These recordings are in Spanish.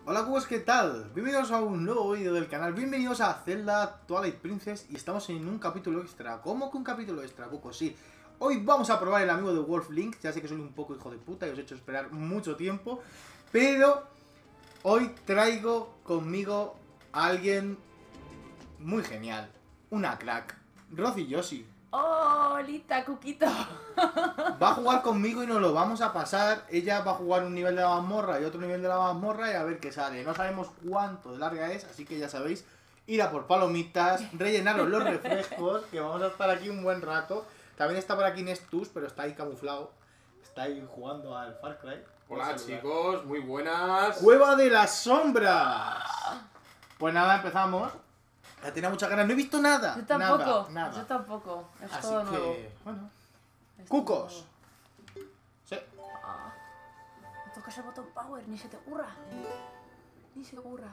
Hola cubos, ¿qué tal? Bienvenidos a un nuevo vídeo del canal, bienvenidos a Zelda Twilight Princess y estamos en un capítulo extra. ¿Cómo que un capítulo extra, cucos? Sí, hoy vamos a probar el amigo de Wolf Link, ya sé que soy un poco hijo de puta y os he hecho esperar mucho tiempo, pero hoy traigo conmigo a alguien muy genial, una crack, Rochy Yoshi. ¡Oh, Lita, Cuquito! Va a jugar conmigo y nos lo vamos a pasar. Ella va a jugar un nivel de la mazmorra y otro nivel de la mazmorra y a ver qué sale. No sabemos cuánto de larga es, así que ya sabéis, ir a por palomitas, rellenaros los refrescos, que vamos a estar aquí un buen rato. También está por aquí Nestus, pero está ahí camuflado. Está ahí jugando al Far Cry. Hola chicos, muy buenas. ¡Cueva de las sombras! Pues nada, empezamos. Ya tenía muchas ganas, no he visto nada. Yo tampoco, Nada. yo tampoco. Es Así todo nuevo. que, bueno. Es Cucos. todo Sí. nuevo. No tocas el botón power, ni se te ocurra. Ni se te ocurra.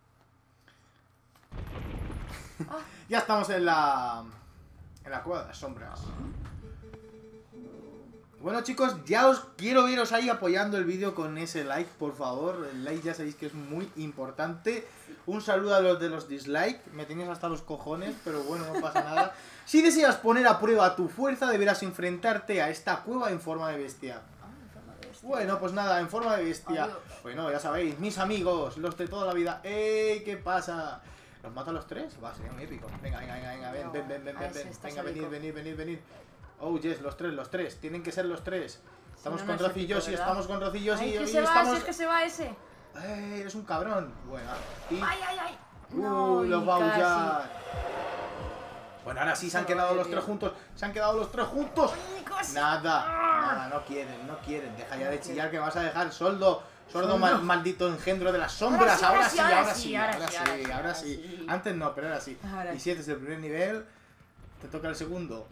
Ya estamos en la cueva de las sombras. Bueno chicos, ya os quiero veros ahí apoyando el vídeo con ese like, por favor. El like ya sabéis que es muy importante. Un saludo a los de los dislikes. Me tenéis hasta los cojones, pero bueno, no pasa nada. Si deseas poner a prueba tu fuerza, deberás enfrentarte a esta cueva en forma de bestia. Bueno, pues nada, en forma de bestia. Adiós. Bueno, ya sabéis, mis amigos, los de toda la vida. ¡Ey! ¿Qué pasa? ¿Los mato a los tres? Va, sería muy épico. Venga, ven, No, ven. a ese está Venga, solico. venid. Oh, yes, los tres. Tienen que ser los tres. Estamos no, con no es Rochy épico, Yoshi, ¿verdad? estamos con Rochy Yoshi. ¡Ay, que y se va! estamos... ¡Si es que se va ese! Eres un cabrón. Bueno, y... ¡Ay! los va a casi. aullar. Bueno, ahora sí se han quedado los tres juntos. ¡Ay, casi! Nada, no quieren. Deja ya de chillar que vas a dejar sordo maldito engendro de las sombras. Ahora sí. Antes no, pero ahora sí. Ahora Y si este es el primer nivel, te toca el segundo.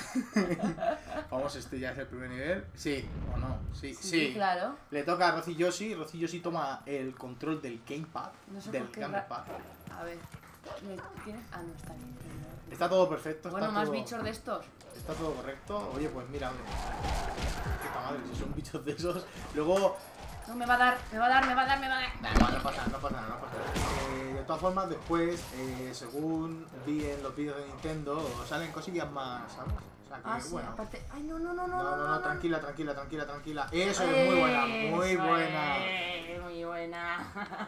Vamos, este ya es el primer nivel. Sí, o no, sí. Claro. Le toca a Rochy Yoshi. Rochy Yoshi toma el control del gamepad. No sé Del por qué gamepad. A ver. ¿Tienes? Ah, no, está bien. Está todo perfecto. Bueno, está más todo... bichos de estos. Está todo correcto. Oye, pues mira, puta madre, si son bichos de esos. Luego. No, me va a dar. Nah, igual, no pasa nada. De todas formas, después, según vi en los vídeos de Nintendo, salen cosillas más, ¿sabes? O sea que, Ah, sí, bueno. aparte. Ay, no. No, tranquila. Eso es muy buena, muy buena. Muy buena.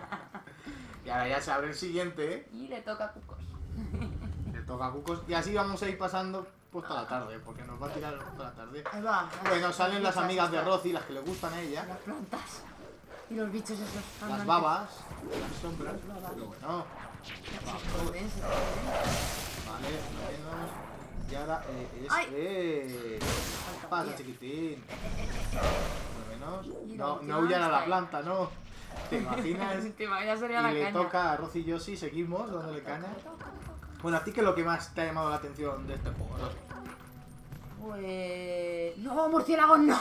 Y ahora ya se abre el siguiente, Y le toca a Cucos. le toca a Cucos. Y así vamos a ir pasando pues toda la tarde, porque nos va a tirar toda la tarde. Ahí va. Bueno, salen las amigas de Rochy, las que le gustan a ella. Las plantas. Y los bichos esos. Las andantes. babas, las sombras, Las babas. pero bueno, Se esconden. vale, menos, y ahora ¡Ay! ¿qué pasa, Bien. chiquitín? Por lo Y menos, la no última huyan a está la ahí. planta, ¿no? ¿Te imaginas? Ya sería Y la le caña. toca a Rochy Yoshi, seguimos dándole caña. Bueno, ¿a ti qué es lo que más te ha llamado la atención de este juego, Rochy? Pues... No, murciélagos no.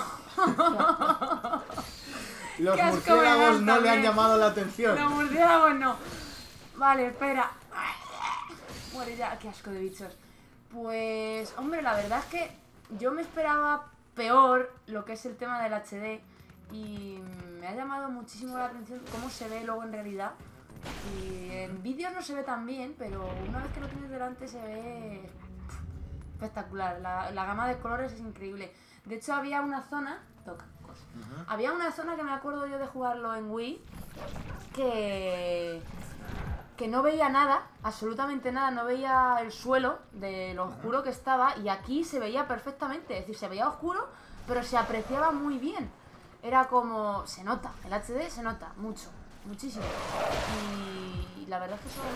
Los Qué asco murciélagos me das no le han también. llamado la atención. No, murciélagos no. Vale, espera. Muere ya, qué asco de bichos. Pues, hombre, la verdad es que yo me esperaba peor lo que es el tema del HD y me ha llamado muchísimo la atención cómo se ve luego en realidad. Y en vídeos no se ve tan bien, pero una vez que lo tienes delante se ve espectacular. La gama de colores es increíble. De hecho, había una zona... Toca. Había una zona que me acuerdo yo de jugarlo en Wii que no veía nada, absolutamente nada, no veía el suelo de lo oscuro que estaba y aquí se veía perfectamente, es decir, se veía oscuro, pero se apreciaba muy bien. Era como... se nota, el HD se nota mucho, muchísimo. Y la verdad es que eso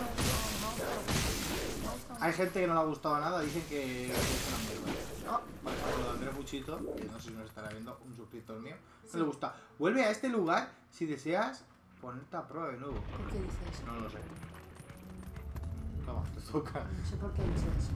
no. Hay gente que no le ha gustado nada, dicen que es una mierda. No. Por ejemplo, Andrés Buchito, que no sé si nos estará viendo, un suscriptor mío, no le gusta. Vuelve a este lugar si deseas ponerte a prueba de nuevo. ¿Por qué dices eso? No lo sé. Toma, te toca. No sé por qué dices eso.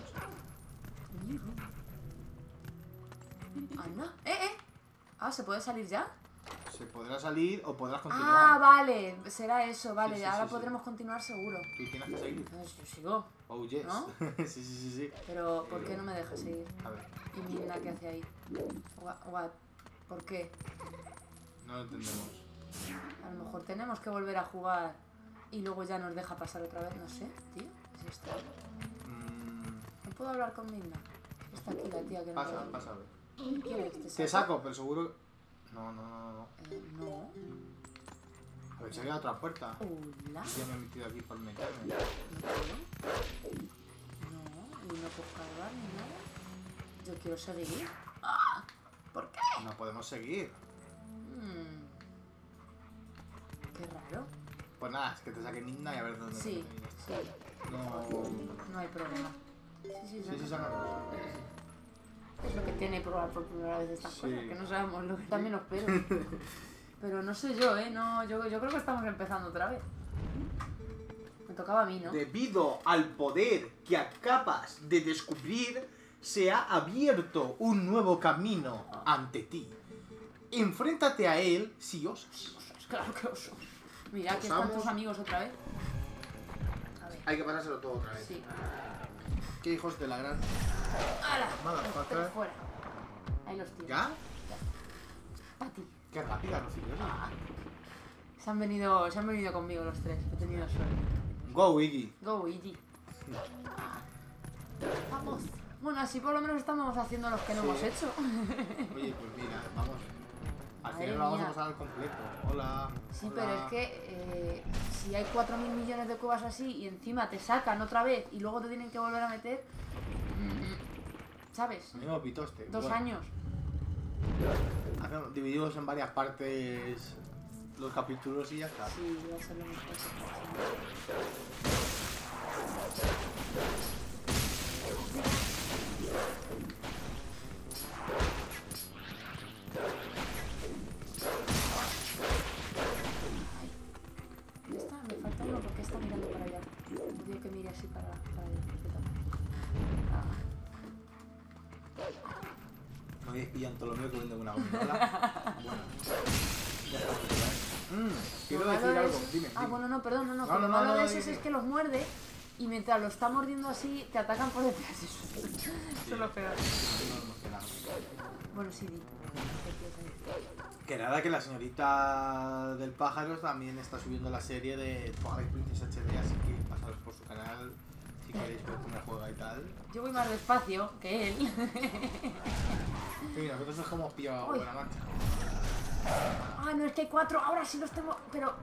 Anda. Ah, ¿se puede salir ya? Se podrá salir o podrás Ah, continuar. vale, será eso, vale, Sí, ahora sí. podremos continuar seguro. Tú tienes que seguir. Entonces yo sigo, Oh, yes. ¿No? sí. pero ¿por qué no me deja seguir? A ver, ¿Y Mirna qué hace ahí? ¿Por qué? no lo entendemos. A lo mejor tenemos que volver a jugar y luego ya nos deja pasar otra vez. No sé, tío. ¿Es esto? No puedo hablar con Midna. Está aquí la tía que no Pasa, puede. pasa a ver. ¿Qué quieres? Te saco, pero seguro... No. No. A ver, se había otra puerta. Hola. Ya me he metido aquí por meterme. No puedo. No, y no puedo cargar ni nada. Yo quiero seguir. ¡Ah! ¿Por qué? No podemos seguir. Qué raro. Pues nada, es que te saque Midna y a ver dónde Sí, te sí. No hay problema. Sí, sácanos. Es lo que tiene probar por primera vez estas cosas, que no sabemos lo que también nos espero. Pero no sé yo, no, yo creo que estamos empezando otra vez. Me tocaba a mí, ¿no? Debido al poder que acabas de descubrir, se ha abierto un nuevo camino ante ti. Enfréntate a él si osas. Claro que oso. Mira, aquí Osamos. están tus amigos otra vez. A ver. Hay que pasárselo todo otra vez. Sí. Qué hijos de la gran... ¡Hala! Motherfucker. Los tres fuera. Ahí los tienes. ¿Ya? A ti. Qué rápida, Rocío. Se han venido conmigo los tres. He tenido suerte. Go, Iggy. Go, Iggy. Vamos. Bueno, así por lo menos estamos haciendo los que no hemos hecho. Oye, pues mira, vamos. Al Madre final lo vamos a mía. pasar al completo. Hola. Sí, hola. pero es que si hay 4.000 millones de cuevas así y encima te sacan otra vez y luego te tienen que volver a meter, ¿sabes? Mismo pitoste. 2 Bueno, años. dividimos en varias partes los capítulos y ya está. Sí, va a ser lo mejor. Ya está, me falta uno porque está mirando para allá. Digo que mire así para allá. No habéis pillado en Ptolomeo comiendo una gominola. Bueno. Ya está. Quiero Lo decir malo de algo. esos- Dime. Ah, dime. bueno, no, perdón, no. No, que no, lo no, malo no, de dime. esos es que los muerde y mientras lo está mordiendo así, te atacan por detrás. Eso es lo peor. No, emocionado. Bueno, sí, di. Que nada, que la señorita del pájaro también está subiendo la serie de Twilight Princess HD, así que pasaros por su canal si queréis ver cómo juega y tal. Yo voy más despacio que él. Sí, nosotros nos hemos pillado Uy. buena marcha. Ah, no, es que hay 4, ahora sí los tengo, pero...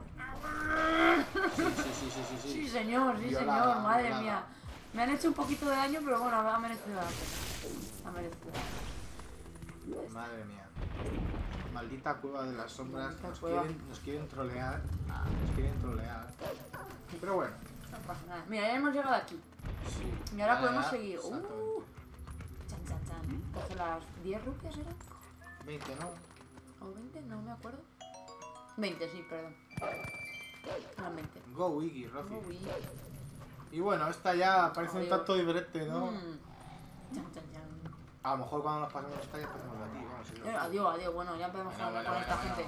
Sí. Sí, señor, Violada, señor, madre violada. mía. Me han hecho un poquito de daño, pero bueno, ha merecido la pena. Ha merecido. Madre mía. Maldita cueva de las sombras. Maldita cueva. Nos quieren trolear. Nos quieren trolear. Pero bueno. No pasa nada. Mira, ya hemos llegado aquí. Sí. Y ahora Ya, podemos ya, seguir. exactamente. Chan. Coge las 10 rupias, ¿era? 20, ¿no? ¿O 20? No me acuerdo. 20, sí, perdón. Eran 20. Go, Iggy, Rocky. Uy. Y bueno, esta ya parece un Adiós. tanto diferente, ¿no? Chan. A lo mejor cuando nos pasemos esta ya pasemos de aquí. Vamos, si no- Adiós. Bueno, ya podemos Bueno, hablar con esta gente.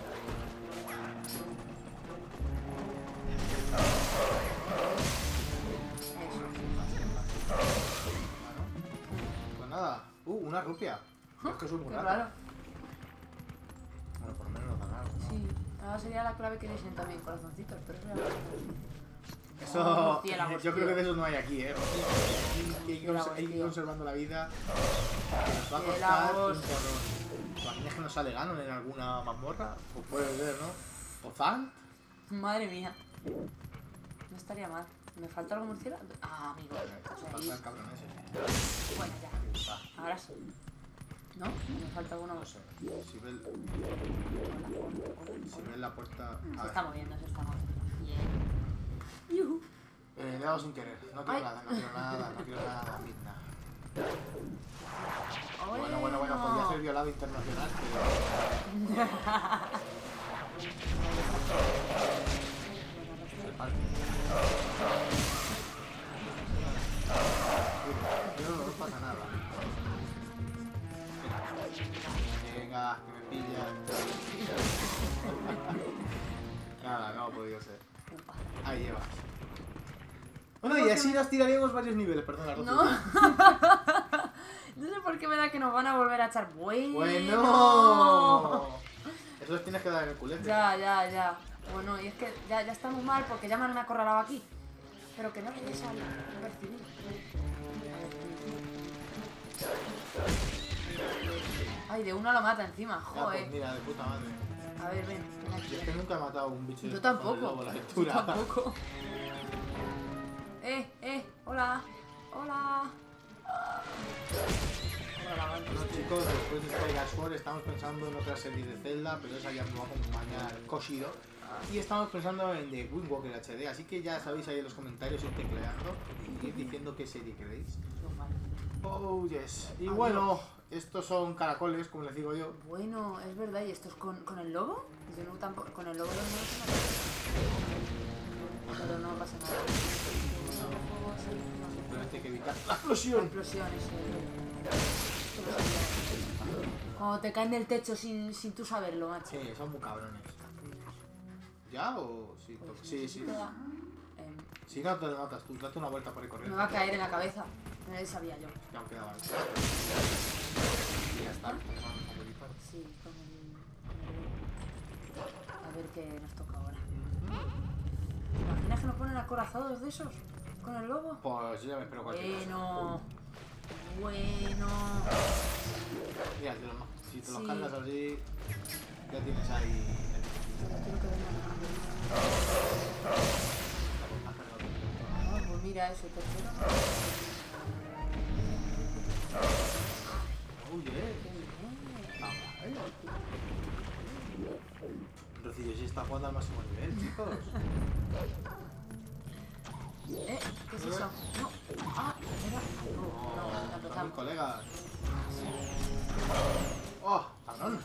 Pues nada. Una rupia. Es que es un Qué rato. raro. Bueno, por lo menos nos dan algo, ¿no? Sí, ahora sería la clave que dicen también corazoncitos, pero eso ya Eso, Murciélagos, yo creo tío. que de eso no hay aquí, ¿eh? Hay que ir tío. conservando la vida. Que nos va a costar un Murciélagos. porrón. ¿Te imaginas que nos sale Ganon en alguna mazmorra? Pues puede ser, ¿no? ¿O Zant? Madre mía. No estaría mal. ¿Me falta algo murciélago? Ah, amigo. Pues ahí. Falta el cabrón ese. Bueno, ya. Ahora sí. ¿No? Me falta alguno No más. sé. Si ves la puerta... Se A está ver. moviendo, se está moviendo. Bien. Yuhu. Le he dado sin querer. No quiero Ay. nada, no quiero nada, Midna. Bueno, Bueno, podría ser violado internacional, pero... No pasa nada. Venga, que me pillan. Nada, no ha podido ser. Ahí llevas. Bueno, y así nos tiraríamos varios niveles, perdona, Rocío. No. No sé por qué me da que nos van a volver a echar. Bueno. Bueno. Eso les tienes que dar en el culete. Ya. Bueno, y es que ya estamos mal porque ya me han acorralado aquí. Pero que no le des al percibir. Ay, de uno lo mata encima, Ya, pues joder. mira, de puta madre. A ver, ven aquí. Yo es que nunca he matado a un bicho Yo de tampoco. lobo a la Yo altura. tampoco. Hola. Hola, Bueno chicos, después de Skyward Sword estamos pensando en otra serie de Zelda, pero esa ya me va a acompañar Koshiro. Y estamos pensando en The Wind Walker HD, así que ya sabéis ahí en los comentarios, ir tecleando y ir diciendo qué serie queréis. Oh yes. Y Adiós. bueno, estos son caracoles, como les digo yo. Bueno, es verdad, ¿y esto es con el lobo? Yo no tampoco, con el lobo no se mata. Pero no pasa nada. Simplemente hay que evitar la La explosión. explosión, eso. Cuando te caen del techo sin tú saberlo, macho. Sí, son muy cabrones. ¿Ya o sí? Sí. Si no te lo matas tú, date una vuelta por ahí Me corriendo. va a caer en la cabeza. No lo sabía yo. Ya me quedaba. Y ya está. Sí, con el... A ver qué nos toca ahora. ¿Te imaginas que nos ponen acorazados de esos? ¿Con el lobo? Pues yo ya me espero cualquier cosa. Bueno. Mira, si te los Sí. cargas así, ya tienes ahí. Pero quiero que vengan. Ah, pues mira ese tercero. Uy, Qué bien. Rocío sí está jugando al máximo nivel, chicos. ¿Qué es eso? No. Ah, era. No, Son mis empezamos. colegas. Oh, cabrón.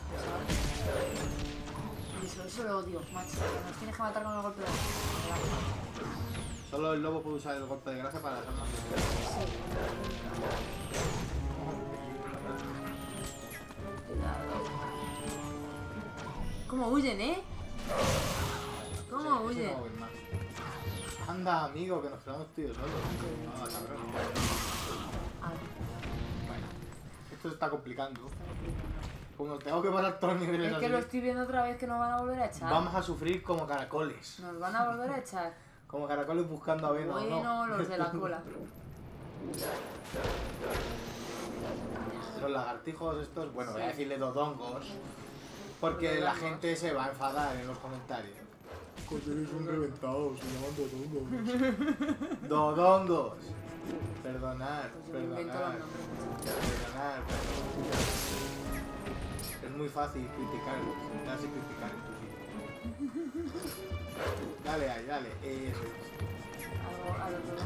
Eso lo odio, macho. Nos tienes que matar con el golpe de gracia. Solo el lobo puede usar el golpe de gracia para hacer más nivel. ¿Cómo huyen, eh? ¿Cómo Ese huyen? no va a huir más. Anda, amigo, que nos quedamos tú y yo solos. Ah, cabrón. Ah, Bueno, esto se está complicando. Como tengo que pasar todos los niveles es así, que lo estoy viendo otra vez que nos van a volver a echar. vamos a sufrir como caracoles. Nos van a volver a echar. Como caracoles buscando a Venom, Bueno, ¿no? los de la cola. Los lagartijos estos, bueno, voy a Sí. decirle dodongos. Porque la Dodongos. gente se va a enfadar en los comentarios. Joder, eres un reventado, se llaman dodongos. Dodongos. Perdonad, Pues yo me invento los perdonad. nombres. Perdonad. Es muy fácil criticar, sentarse y criticar en tu sitio. Dale ahí, dale. Eso es. A los dos.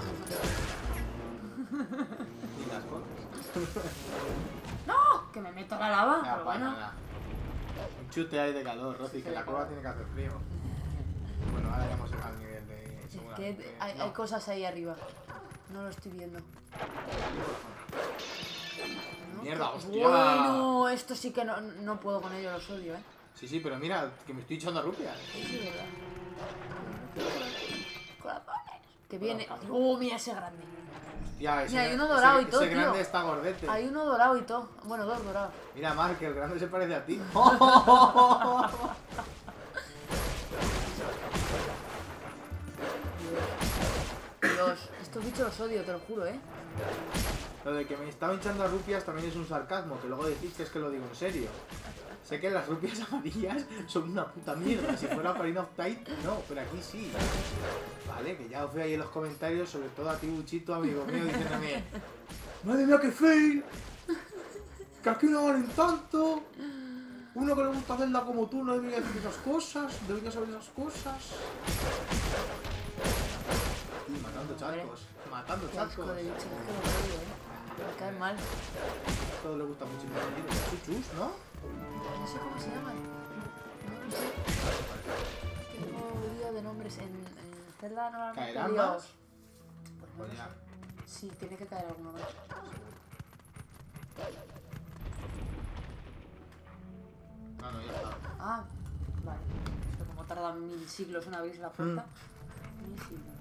Y las cosas. ¡No! Que me meto a la lava, Ya, pero para bueno. nada. Un chute ahí de calor, Rosy, que Sí, la cueva claro. tiene que hacer frío. Bueno, ahora ya hemos llegado al nivel de Es seguramente. que hay No. cosas ahí arriba. No lo estoy viendo. ¿No? Mierda, hostia. Bueno, esto sí que no puedo con ello, los odio, ¿eh? Sí, pero mira, que me estoy echando a rupias. Sí, verdad. Corazones. Que viene. Bueno, ¡Oh, mira ese grande! Hostia, Mira, hay uno dorado y todo, ese grande tío. está gordete. Hay uno dorado y todo. Bueno, dos dorados. Mira, Mark, que el grande se parece a ti. Dios, estos bichos los odio, te lo juro, ¿eh? Lo de que me estaba echando a rupias también es un sarcasmo, que luego decís que es que lo digo en serio. Sé que las rupias amarillas son una puta mierda. Si fuera Farina of Tide, no, pero aquí sí. Vale, que ya os veo ahí en los comentarios, sobre todo a ti, Buchito, amigo mío, diciéndome: ¡madre mía, qué fail! Que aquí no valen tanto. Uno que le gusta hacerla como tú no debería decir esas cosas, debería saber esas cosas. Y matando charcos, matando Qué asco charcos. de bichos, es que los odio, ¿eh? Me caen mal. A todos les gusta mucho los chuchus, ¿no? No sé cómo se llaman. No lo sé. Tengo lío de nombres en Zelda normalmente. ¿Caerán lío- más? Pues no Pues lo ya. sé. Sí, tiene que caer alguno más. No, ya está. Ah, vale. Esto como tarda 1000 siglos en abrirse la puerta. 1000 siglos.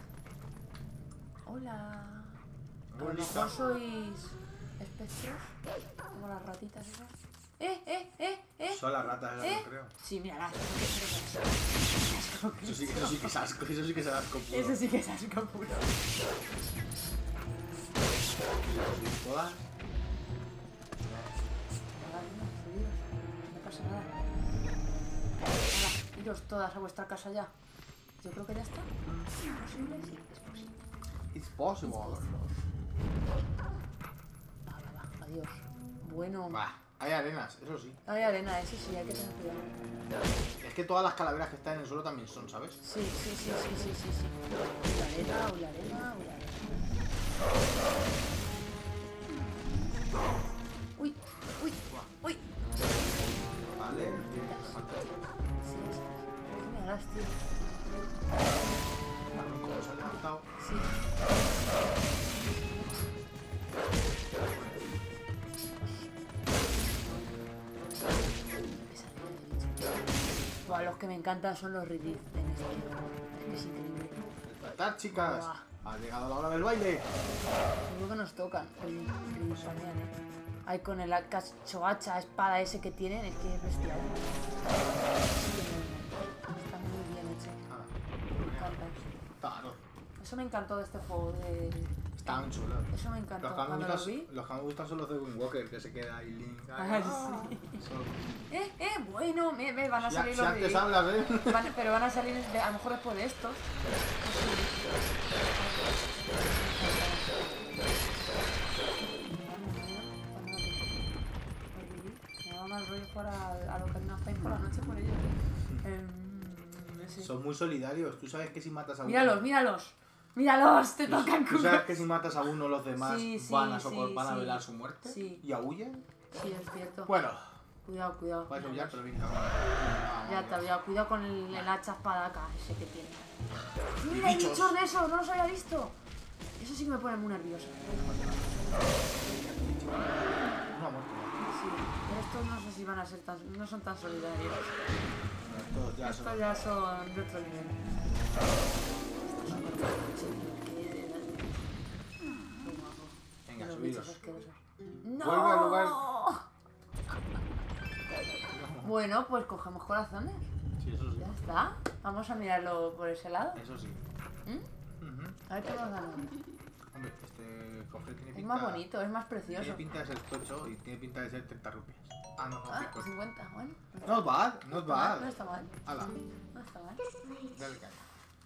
Hola. A lo Hola. mejor sois espectros, como las ratitas esas. Son las ratas, yo creo. Sí, mira, Eso sí que es asco, eso sí que es asco puro. eso sí que es asco puro. Todas. No pasa nada. Hola, iros todas a vuestra casa ya. Yo creo que ya está. ¿Es posible? Sí, es posible. It's possible. Va, adiós. Bueno. Bah, hay arenas, eso sí. Hay arena, eso sí, hay que tener cuidado. Es que todas las calaveras que están en el suelo también son, ¿sabes? Sí. La arena. Uy. Vale. Sí, es me hagas, tío. ¿Cómo se ha levantado? Sí. Buah, los que me encantan son los Riddick en este juego. Es que es increíble. Despertad, chicas. Buah. Ha llegado la hora del baile. Seguro que nos tocan. El Ahí con el cachohacha, espada ese que tienen, es que es bestial. Está muy bien hecho. Me encanta. Claro. Eso me encantó de este juego. Están chulos. Eso me encantó. Los que, Cuando lo vi. los que me gustan son los de Wind Walker, que se queda ahí Link. Sí. Bueno, me van a Si, salir si los antes Riddick. hablas, ¿eh? Pero van a salir a lo mejor después de estos. Me da mal rollo jugar a lo que no hacen por la noche por ellos. No sé. Son muy solidarios. Tú sabes que si matas a uno. Míralos, te tocan ¿Tú sabes que si matas a uno, los demás Sí, van a sí. velar su muerte? Sí. ¿Y aúllan? Sí, es cierto. Bueno, Cuidado. vais a aullar, pero venga. Ya te había cuidado con el hacha espadaca ese que tiene. ¡Mira, hay bichos. bichos de esos! ¡No los había visto! Eso sí que me pone muy nervioso. Una muerte. Sí, pero estos no sé si van a ser tan... no son tan solidarios. Estos ya son. Estos ya son de otro nivel. Venga, Los subiros. bichos asquerosos. ¡No! Vuelve al lugar. Bueno, pues cogemos corazones. Sí, eso sí. Ya está. Vamos a mirarlo por ese lado. Eso sí. ¿Mm? Ujú. A ver qué nos ganamos. Hombre, este cofre tiene pinta. Es más bonito, es más precioso. Tiene pinta de ser tocho y tiene pinta de ser 30 rupias. Ah, no, Ah, 50. 50, bueno. Not bad, not bad. No está mal. Hala, No está mal. dale caña.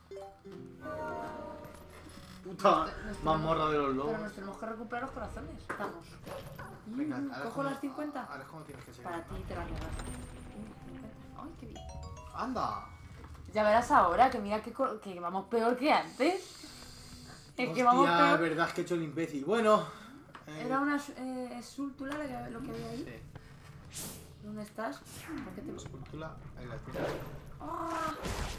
Puta, más morra de los Pero lobos. nos tenemos que recuperar los corazones. Vamos. Venga, ahora ¿Cojo las 50? Ahora es como tienes que ser. Para ti te las regalo. Ay, qué bien. ¡Anda! Ya verás ahora que mira que vamos peor que antes. Es que vamos Hostia, peor. verdad es que he hecho el imbécil. Bueno. Era una escultura lo que había ahí. Sí, ¿Dónde estás? ¿Por qué te... escultura. Ahí la tienes. ¡Ah!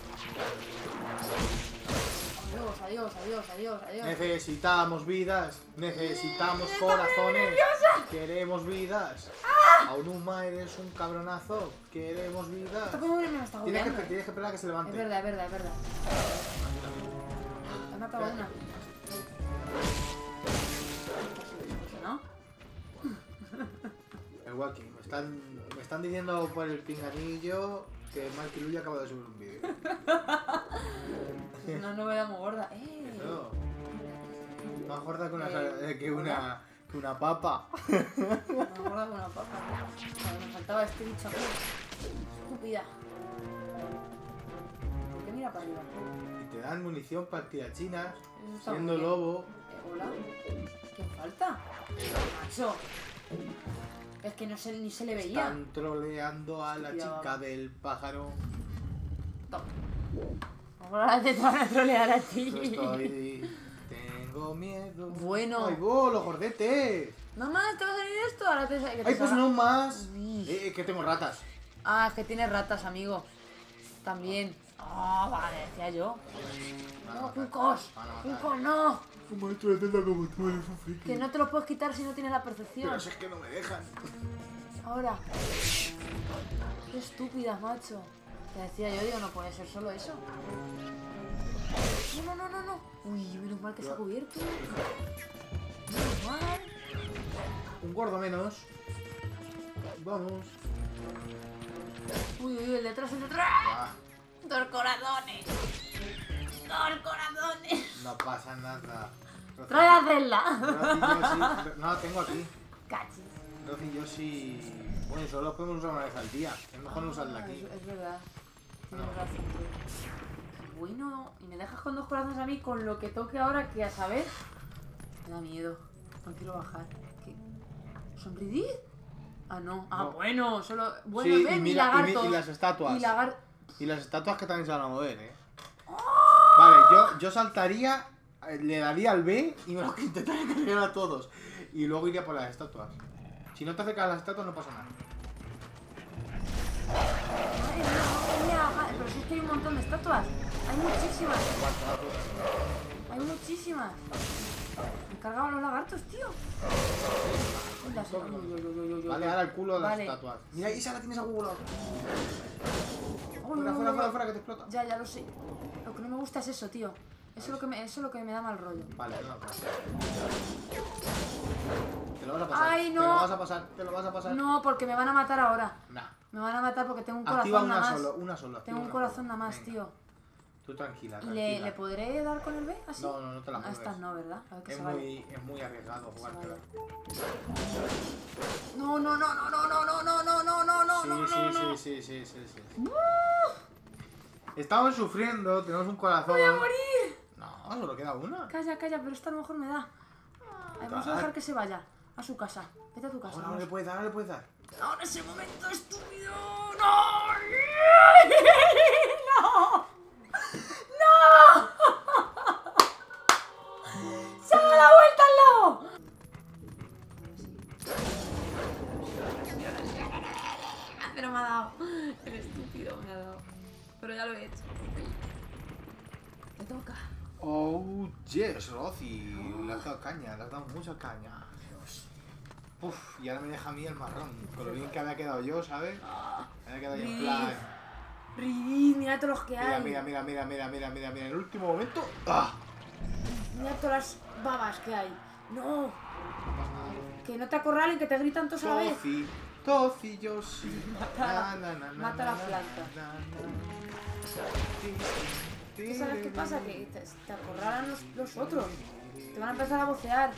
Adiós. Necesitamos vidas, necesitamos corazones, queremos vidas. Aonuma, eres un cabronazo, queremos vidas. Esta pobre me está Tienes agobiando. que esperar a que se Es levante. verdad. He matado a una. ¿No? El walking, me están diciendo por el pinganillo que Marky Luya acaba de subir un vídeo. Es una novedad muy gorda. Eso. Más gorda que una papa. Más gorda que una papa. Vale, me faltaba este bicho aquí. Estúpida. ¿Por qué mira para arriba? Y te dan munición para tirachinas, Eso está siendo muy bien. lobo. Hola. ¿Qué falta? Macho. Es que no se, ni se le veía. Están troleando a la Hostia. chica del pájaro. Toma. Ahora te van a trolear a ti. Yo estoy... Tengo miedo. Bueno. ¡Ay, vos, los gordetes! Mamá, ¿te va a salir esto? Ahora te sale. ¡Ay, pues no más! Uy. Que tengo ratas. Ah, es que tiene ratas, amigo. También. Ah, vale, decía yo. No, cucos. Cucos, no. Como he hecho de teta como tú, eres un friki. Que no te los puedes quitar si no tienes la perfección. Pero si es que no me dejan. Ahora. Qué estúpidas, macho. Te decía yo, digo, no puede ser solo eso. No. Uy, menos mal que se ha cubierto. Menos mal. Un gordo menos. Vamos. Uy, uy, el detrás, el detrás. Ah, Dos corazones. Dos corazones. no pasa nada. Trae a Zelda. Rosy, no la tengo aquí. Cachis. Rosy y Yoshi. Bueno, solo los podemos usar una vez al día. Es mejor no usarla aquí. Es verdad. Tienes razón, tío. Qué bueno. Y me dejas con dos corazones a mí con lo que toque ahora, que a saber. Me da miedo. No quiero bajar. ¿Qué? ¿Sonridid? Ah, no. Ah, No. bueno. Solo. Bueno, Sí, ven, y y mira, lagartos. y las estatuas. Y Y las estatuas que también se van a mover, Vale, yo saltaría, le daría al B y me lo intentaría cargar a todos. Y luego iría por las estatuas. Si no te acercas a las estatuas no pasa nada. Madre mía, pero si es que hay un montón de estatuas. Hay muchísimas. Hay muchísimas. Me cargaban los lagartos, tío. Uy, Vale, ahora el culo de las Vale. estatuas. Mira, esa la tienes a Google. Uy, Fuera, uy, fuera, uy, fuera, uy. fuera, que te explota. Ya lo sé. Lo que no me gusta es eso, tío. Eso es lo que me da mal rollo. Vale, no. Te lo vas a pasar. Ay, no. Te lo vas a pasar, te lo vas a pasar. No, porque me van a matar ahora. Nah. Me van a matar porque tengo un Activa corazón una nada más. solo, una sola. Tengo un activa corazón una nada más, Venga, tío. Tú tranquila, ¿Y tranquila. le podré dar con el B así? No, no, no te la A mueves. estas no, ¿verdad? A ver que Es se vaya. muy arriesgado jugártela. No, no, no, no, no, no, no, no, no, no, no, no, no, no. Sí. Estamos sufriendo, tenemos un corazón. ¡Voy a morir! No, solo queda una. Calla, pero esta a lo mejor me da. Ay, vamos a dejar que se vaya a su casa. Vete a tu casa. Ahora vamos. le puedes dar, ahora le puedes dar. Ahora ese momento estúpido. ¡No! ¡No! ¡No! ¡Se ha dado la vuelta al lobo! Pero me ha dado. El estúpido me ha dado. Pero ya lo he hecho. Me toca. Oh, yes, Rosy. Le has dado caña, le has dado mucha caña. Uf, y ahora me deja a mí el marrón. Con lo bien que había quedado yo, ¿sabes? Me había quedado yo en plan. Ridículo, mira todos los que Mira, hay. mira. En el último momento. ¡Ah! Mira todas las babas que hay. No, No pasa nada. que no te acorralen, que te gritan todos a la vez. Tofi, Yoshi. Mata la planta. ¿Tú sabes qué pasa? Que te acorralan los otros. Te van a empezar a vocear.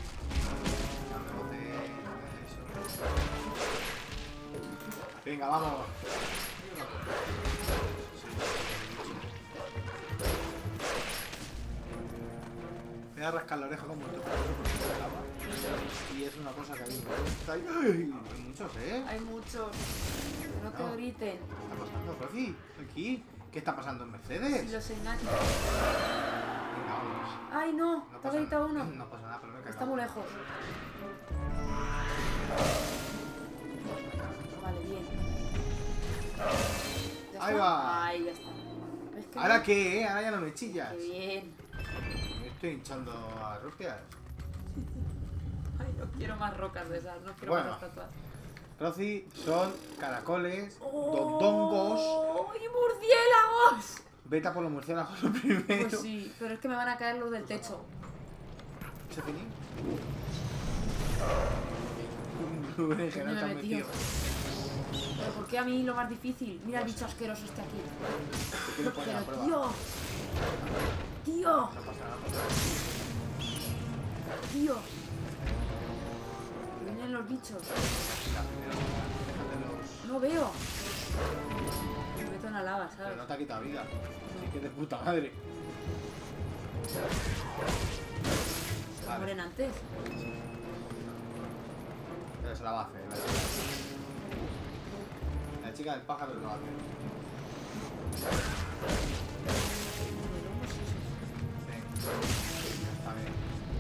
Venga, vamos. Me voy a rascar la oreja con mucho y es una cosa que a mí me gusta. ¡Ay! Hay muchos, ¿eh? Hay muchos. No te No. griten. ¿Qué está pasando, Rosy? ¿Aquí? ¿Qué está pasando en Mercedes? Si los engañan. Venga, vamos. Ay, no, No te ha pasa gritado nada. uno. No pasa nada, pero me he Está cagado. muy lejos. Vale, bien. ¿Ya Ahí está? va. Ahí ya está. ¿Ves que ¿Ahora no? qué, Ahora ya no me chillas. Qué bien. Me estoy hinchando a rupias. Ay, no quiero más rocas de esas, no quiero Bueno. más estatuas. Rosy, son caracoles, ¡Oh! dongos. ¡Y murciélagos! Vete a por los murciélagos lo primero. Pues sí, pero es que me van a caer los del techo. ¿Se finí? Me he metido. ¿Pero por qué a mí lo más difícil? Mira el bicho asqueroso este aquí. Te quiero poner a Pero prueba. tío. Tío. No pasa nada. Tío. Que vienen los bichos. Déjatelos. No veo. Me meto en la lava, Pero ¿sabes? no te ha quitado vida. Así que de puta madre. Se Vale. mueren antes. Pero se la va a hacer. La chica del pájaro se la va a hacer. Sí. Está bien.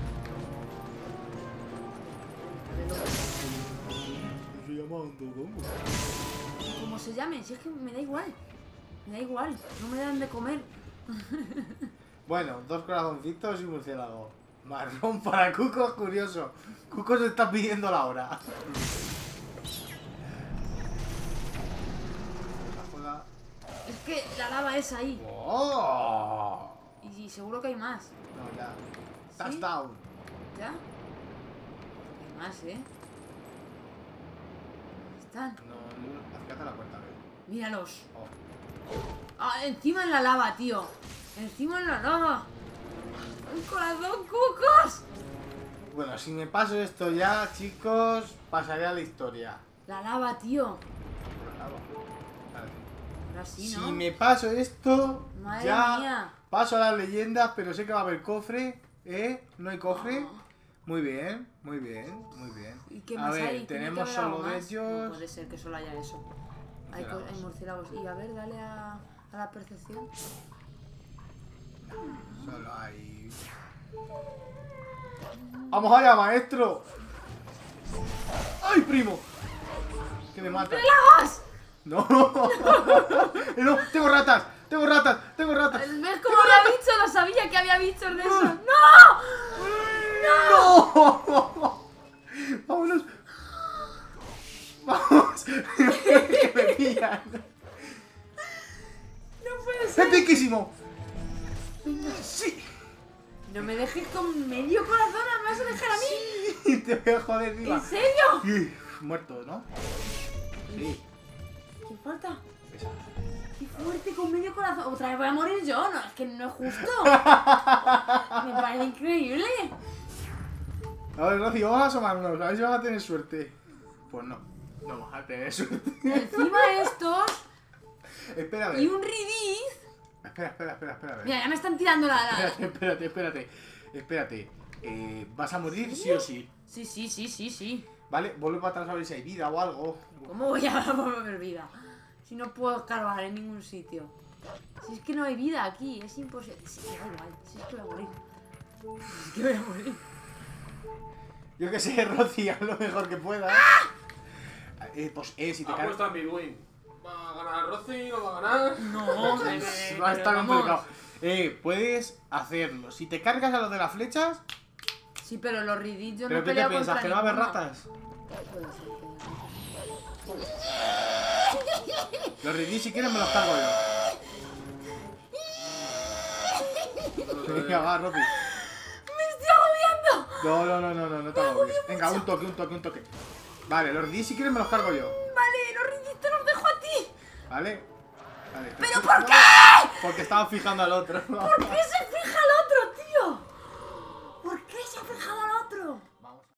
Se llama Andodongo. Como se llamen, si es que me da igual. Me da igual, no me dan de comer. Bueno, 2 corazoncitos y murciélago. Marrón para Cuco, es curioso. Cuco se está pidiendo la hora. La juega. Es que la lava es ahí. ¡Oh! Y seguro que hay más. No, ya. ¿Sí? Touchdown. ¿Ya? Hay más, ¿eh? están? No, acércate a la puerta, Míralos. Oh. Ah, encima en la lava, tío. Encima en la lava. ¡Un corazón, cucos! Bueno, si me paso esto ya, chicos, pasaré a la historia. La lava, tío. Vale. Ahora sí, Si ¿no? me paso esto, Madre ya mía. paso a las leyendas, pero sé que va a haber cofre, ¿eh? ¿No hay cofre? Muy bien, muy bien, muy bien. ¿Y qué A más ver, hay? ¿Tiene que tenemos haber algo solo de más? No ellos. puede ser que solo haya eso. Hay Murciélagos. murciélagos. Y a ver, dale a la percepción. Solo hay. ¡Vamos allá, maestro! ¡Ay, primo! Que me mata. ¡Lagos! ¡No! ¡No! ¡Tengo ratas! ¡Tengo ratas! ¡Tengo ratas! ¿Ves cómo había bichos? No sabía que había bichos de esos. ¡No! ¡No! ¡Vámonos! ¡Vamos! ¡Que me pillan! ¡No puede ser! ¡Es piquísimo! ¡Sí! No me dejes con medio corazón, ¿me vas a dejar a mí? ¡Sí! ¡Te voy a joder viva! ¿En serio? Sí, muerto, ¿no? Sí. ¿Qué falta? Esa. ¡Qué fuerte con medio corazón! Otra vez voy a morir yo, no, es que no es justo. Me parece increíble. A ver, Rocío, vamos a asomarnos, a ver si vas a tener suerte. Pues no, no vamos a tener suerte. Encima estos Espera, a ver. y un ridiz. Espera, a ver. Mira, ya me están tirando la... Espérate. ¿Vas a morir sí o sí? Sí. ¿Vale? Vuelve para atrás a ver si hay vida o algo. ¿Cómo voy a volver vida? Si no puedo escarbar en ningún sitio. Si es que no hay vida aquí, es imposible. Sí, da igual, si es que voy a morir. Es que voy a morir. Yo que sé, Rocío, haz lo mejor que puedas. Pues, si te caes. Apuesta a Midwin. ¿Va a ganar Rossi? ¿No va a ganar? No, Va a estar complicado. Puedes hacerlo. Si te cargas a lo de las flechas. Sí, pero los ridiz yo ¿Pero no qué te peleo piensas? contra ¿Que no va a haber ninguno. ratas? Puede ser que... Los ridis si quieres me los cargo yo. Venga, va, Rocío. ¡Me estoy agobiando! No te agobies. Venga, un toque. Vale, los ridis si quieres me los cargo yo. Vale, los ridiz te los dejo a ti. ¿Vale? ¿Pero por qué? Porque estaba fijando al otro. ¿Por qué se fija